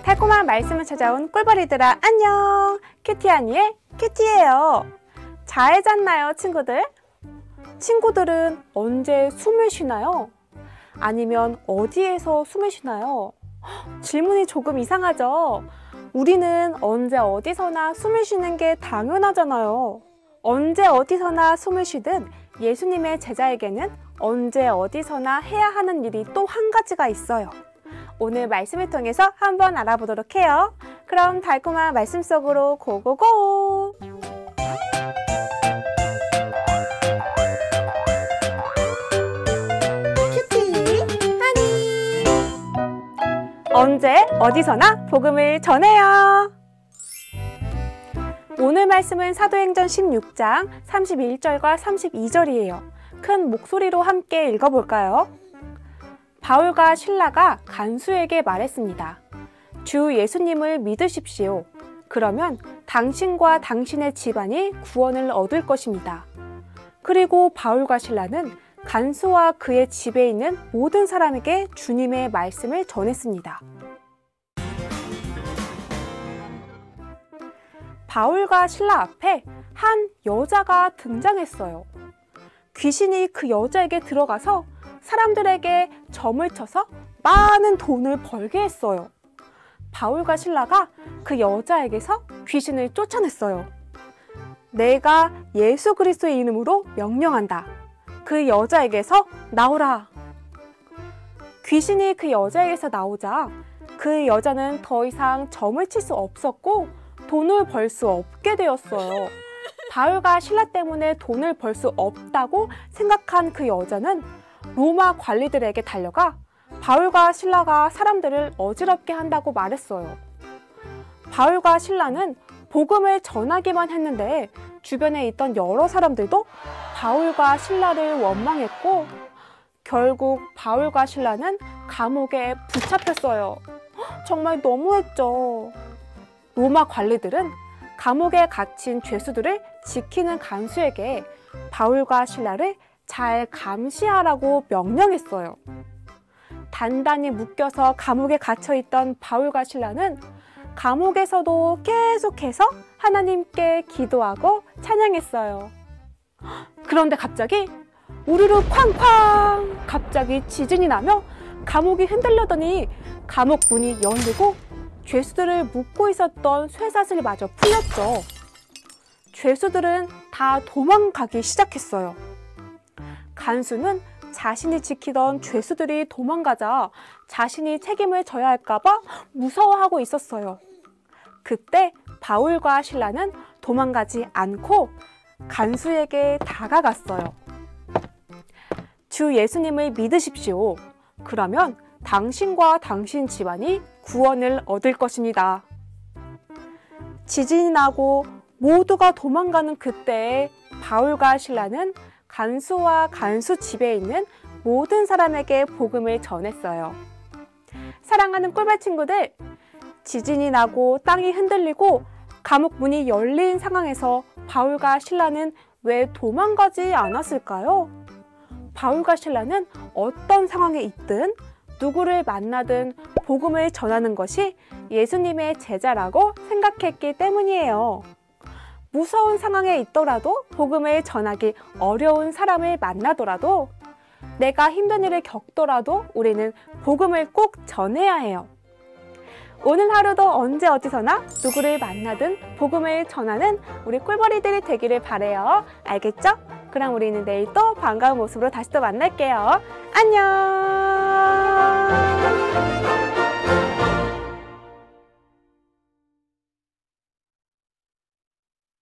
달콤한 말씀을 찾아온 꿀벌이들아 안녕! 큐티하니의 큐티예요. 잘 잤나요, 친구들? 친구들은 언제 숨을 쉬나요? 아니면 어디에서 숨을 쉬나요? 질문이 조금 이상하죠? 우리는 언제 어디서나 숨을 쉬는 게 당연하잖아요. 언제 어디서나 숨을 쉬듯 예수님의 제자에게는 언제 어디서나 해야 하는 일이 또 한 가지가 있어요. 오늘 말씀을 통해서 한번 알아보도록 해요. 그럼 달콤한 말씀 속으로 고고고! 큐티 하니! 언제 어디서나 복음을 전해요. 오늘 말씀은 사도행전 16장 31절과 32절이에요. 큰 목소리로 함께 읽어볼까요? 바울과 실라가 간수에게 말했습니다. 주 예수님을 믿으십시오. 그러면 당신과 당신의 집안이 구원을 얻을 것입니다. 그리고 바울과 실라는 간수와 그의 집에 있는 모든 사람에게 주님의 말씀을 전했습니다. 바울과 실라 앞에 한 여자가 등장했어요. 귀신이 그 여자에게 들어가서 사람들에게 점을 쳐서 많은 돈을 벌게 했어요. 바울과 실라가 그 여자에게서 귀신을 쫓아냈어요. 내가 예수 그리스도의 이름으로 명령한다. 그 여자에게서 나오라. 귀신이 그 여자에게서 나오자 그 여자는 더 이상 점을 칠 수 없었고 돈을 벌 수 없게 되었어요. 바울과 실라 때문에 돈을 벌 수 없다고 생각한 그 여자는 로마 관리들에게 달려가 바울과 실라가 사람들을 어지럽게 한다고 말했어요. 바울과 실라는 복음을 전하기만 했는데 주변에 있던 여러 사람들도 바울과 실라를 원망했고 결국 바울과 실라는 감옥에 붙잡혔어요. 정말 너무했죠. 로마 관리들은 감옥에 갇힌 죄수들을 지키는 간수에게 바울과 실라를 잘 감시하라고 명령했어요. 단단히 묶여서 감옥에 갇혀있던 바울과 실라는 감옥에서도 계속해서 하나님께 기도하고 찬양했어요. 그런데 갑자기 우르르 쾅쾅 갑자기 지진이 나며 감옥이 흔들려더니 감옥 문이 열리고 죄수들을 묶고 있었던 쇠사슬마저 풀렸죠. 죄수들은 다 도망가기 시작했어요. 간수는 자신이 지키던 죄수들이 도망가자 자신이 책임을 져야 할까봐 무서워하고 있었어요. 그때 바울과 실라는 도망가지 않고 간수에게 다가갔어요. 주 예수님을 믿으십시오. 그러면 당신과 당신 집안이 구원을 얻을 것입니다. 지진이 나고 모두가 도망가는 그때에 바울과 실라는 간수와 간수 집에 있는 모든 사람에게 복음을 전했어요. 사랑하는 꿀벌 친구들, 지진이 나고 땅이 흔들리고 감옥 문이 열린 상황에서 바울과 실라는 왜 도망가지 않았을까요? 바울과 실라는 어떤 상황에 있든 누구를 만나든 복음을 전하는 것이 예수님의 제자라고 생각했기 때문이에요. 무서운 상황에 있더라도 복음을 전하기 어려운 사람을 만나더라도 내가 힘든 일을 겪더라도 우리는 복음을 꼭 전해야 해요. 오늘 하루도 언제 어디서나 누구를 만나든 복음을 전하는 우리 꿀벌이들이 되기를 바래요. 알겠죠? 그럼 우리는 내일 또 반가운 모습으로 다시 또 만날게요. 안녕!